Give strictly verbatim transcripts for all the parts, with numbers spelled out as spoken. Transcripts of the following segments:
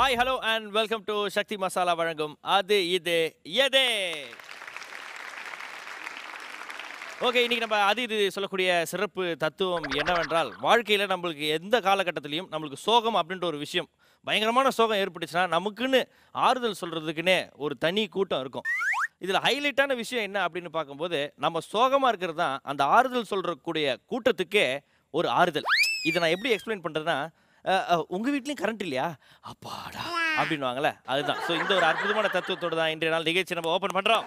Hi, hello and welcome to Shakti Masala Varangum Adhu Idhu Yedhu. Okay, இன்னைக்கு நம்ம அது இது சொல்லக்கூடிய சிறப்பு தத்துவம் என்னவென்றால், வாழ்க்கையில் நம்மளுக்கு எந்த காலகட்டத்திலையும் நம்மளுக்கு சோகம் அப்படின்ற ஒரு விஷயம், பயங்கரமான சோகம் ஏற்பட்டுச்சுன்னா நமக்குன்னு ஆறுதல் சொல்கிறதுக்குன்னே ஒரு தனி கூட்டம் இருக்கும். இதில் ஹைலைட்டான விஷயம் என்ன அப்படின்னு பார்க்கும்போது, நம்ம சோகமாக இருக்கிறது தான் அந்த ஆறுதல் சொல்கிறக்கூடிய கூட்டத்துக்கே ஒரு ஆறுதல். இதை நான் எப்படி எக்ஸ்பிளைன் பண்ணுறேன்னா, உங்கள் வீட்லேயும் கரண்ட் இல்லையா, அப்பாடா அப்படின்வாங்களே, அதுதான். ஸோ இந்த ஒரு அற்புதமான தத்துவத்தோடு தான் இன்றைய நாள் நிகழ்ச்சி நம்ம ஓப்பன் பண்ணுறோம்.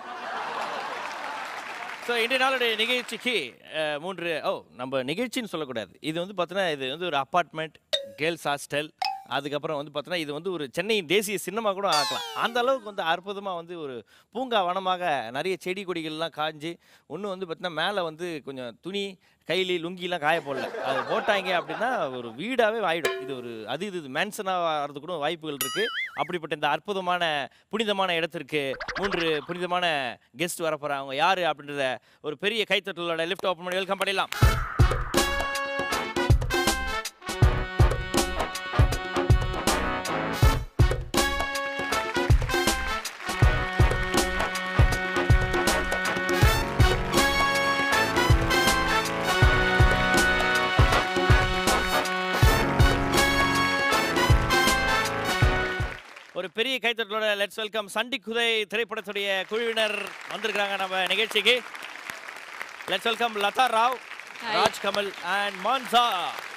ஸோ இன்றைய நாளுடைய நிகழ்ச்சிக்கு மூன்று ஓ நம்ம நிகழ்ச்சின்னு சொல்லக்கூடாது, இது வந்து பார்த்தோன்னா இது வந்து ஒரு அப்பார்ட்மெண்ட், கேர்ள்ஸ் ஹாஸ்டல், அதுக்கப்புறம் வந்து பார்த்தோன்னா இது வந்து ஒரு சென்னை தேசிய சின்னமாக கூட ஆக்கலாம். அந்த அளவுக்கு வந்து அற்புதமாக வந்து ஒரு பூங்கா வனமாக நிறைய செடி கொடிகள்லாம் காய்ஞ்சி, ஒன்று வந்து பார்த்தீங்கன்னா மேலே வந்து கொஞ்சம் துணி கைலி லுங்கிலாம் காய போடல, அது போட்டாங்க அப்படின்னா ஒரு வீடாகவே ஆகிடும். இது ஒரு அது இது மேன்சனாக ஆகிறது கூட வாய்ப்புகள் இருக்குது. அப்படிப்பட்ட இந்த அற்புதமான புனிதமான இடத்திற்கு மூன்று புனிதமான கெஸ்ட் வர போகிறாங்க. அவங்க யார் அப்படின்றத ஒரு பெரிய கைத்தட்டலோட லிஃப்ட் ஓப்பன் பண்ணி வெல்கம் பண்ணிடலாம். ஒரு பெரிய கைத்தட்டலோட லெட்ஸ் வெல்கம் சண்டிக்குதை திரைப்படத்துடைய குழுவினர் வந்திருக்காங்க நம்ம நிகழ்ச்சிக்கு. Let's welcome Latha Rao, Rajkamal and Mansa.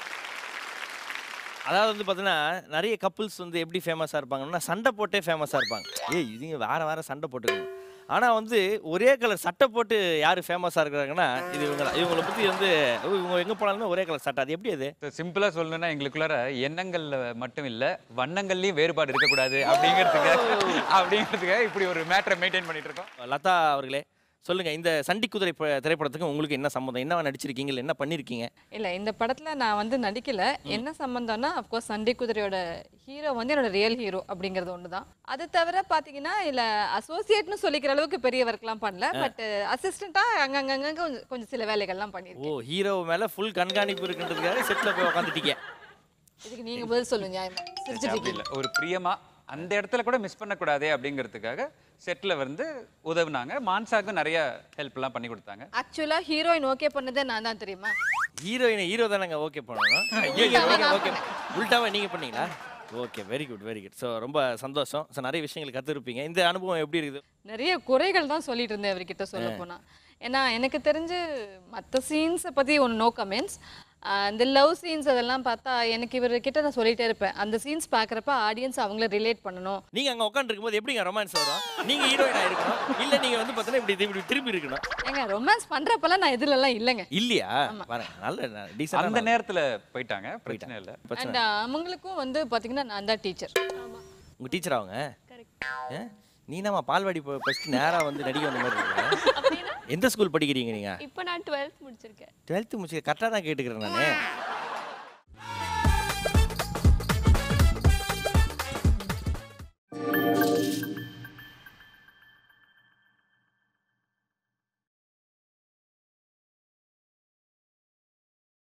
அதாவது வந்து பார்த்தீங்கன்னா நிறைய கப்புள்ஸ் வந்து எப்படி ஃபேமஸாக இருப்பாங்கன்னா சண்டை போட்டே ஃபேமஸாக இருப்பாங்க. ஏய் இதுங்க வேற வேற சண்டை போட்டுக்கணும். ஆனால் வந்து ஒரே கலர் சட்டை போட்டு யார் ஃபேமஸாக இருக்கிறாங்கன்னா இது இவங்க தான். இவங்களை பற்றி வந்து இவங்க எங்கே போனாலுமே ஒரே கலர் சட்டை, அது எப்படி? அது சிம்பிளாக சொல்லணும்னா எங்களுக்குள்ளார எண்ணங்கள்ல மட்டும் இல்லை வண்ணங்கள்லையும் வேறுபாடு இருக்கக்கூடாது அப்படிங்கிறதுக்கு அப்படிங்கிறதுக்கு இப்படி ஒரு மேட்டரை மெயின்டைன் பண்ணிட்டு இருக்கோம். லதா அவர்களே சொல்லுங்க, இந்த சண்டிக்குதிரை திரைப்படத்துக்கு உங்களுக்கு என்ன சம்பந்தம், என்ன நடிச்சிருக்கீங்க, என்ன பண்ணிருக்கீங்க? இல்ல இந்த படத்துல நான் வந்து நடிக்கல. என்ன சம்பந்தம்னா அப்கோர்ஸ் சண்டிக்குதிரையோட ஹீரோ வந்து என்னோட ரியல் ஹீரோ அப்படிங்கிறது ஒண்ணுதான். அது தவிர பாத்தீங்கன்னா இல்ல அசோசியேட்னு சொல்லிக்கிற அளவுக்கு பெரிய ஒர்க்லாம் பண்ணல, பட் அசிஸ்டண்டா அங்கங்க கொஞ்சம் சில வேலைகள்லாம் பண்ணிருக்கேன். ஓ, ஹீரோ மேல ஃபுல் கண்காணிப்பு இருக்குன்றதுக்காக செட்ல போய் உட்காந்துட்டீங்க. இதுக்கு நீங்க பதில் சொல்லுங்க. நியாயமா சிரிச்சிட்டீங்க. ஒரு பிரியமா அந்த இடத்துல கூட மிஸ் பண்ணக்கூடாதே அப்படிங்கிறதுக்காக செட்டில் வந்து உதவுனாங்க. மான்சாக்கும் நிறைய ஹெல்ப்லாம் பண்ணி கொடுத்தாங்க. ஆக்சுவலா ஹீரோயின் ஓகே பண்ணதே நான் தான், தெரியுமா? ஹீரோயினை ஹீரோ தானங்க ஓகே பண்ணணும். நீங்க ஓகே உல்டாவா நீங்க பண்ணீங்களா? Okay, very good very good. So ரொம்ப சந்தோஷம். ஸோ நிறைய விஷயங்கள் கற்றுருப்பீங்க. இந்த அனுபவம் எப்படி இருக்குது? நிறைய குறைகள் தான் சொல்லிட்டு இருந்தேன் அவர்கிட்ட சொல்ல போனால். ஏன்னா எனக்கு தெரிஞ்சு மற்ற சீன்ஸை பற்றி ஒன்று நோ கமெண்ட்ஸ். இந்த லவ் சீன்ஸ் அதெல்லாம் பார்த்தா எனக்கு இவர்கிட்ட நான் சொல்லிட்டே இருப்பேன், அந்த சீன்ஸ் பார்க்குறப்ப ஆடியன்ஸ் அவங்கள ரிலேட் பண்ணணும். நீங்கள் அங்கே உட்காந்துருக்கும் போது எப்படிங்க ரொமான்ஸ் வரும்? நீங்கள் ஹீரோயினாக இருக்கணும், இல்லை நீங்கள் வந்து பார்த்தீங்கன்னா இப்படி இப்படி திரும்பி இருக்கணும். ஏங்க ரொமான்ஸ் பண்ணுறப்பெல்லாம் நான் இதுலலாம் இல்லைங்க. இல்லையா? பாருங்க, நல்ல டீசன்ட். அந்த நேரத்தில் போயிட்டாங்க, பிரச்சனை இல்லை. அண்ட் அவங்களுக்கும் வந்து பார்த்தீங்கன்னா நான் தான் டீச்சர். உங்கள் டீச்சர் அவங்க? நீ நம்ம பால்வாடி ஃபர்ஸ்ட் நேராக வந்து நடிக்க வந்த மாதிரி இருக்கீங்க. எந்த ஸ்கூல் படிக்கிறீங்க நீங்கள்? இப்போ நான் டுவெல்த் முடிச்சிருக்கேன். டுவெல்த்து முடிச்சு கரெக்டாக தான் கேட்டுக்கிறேன் நான்.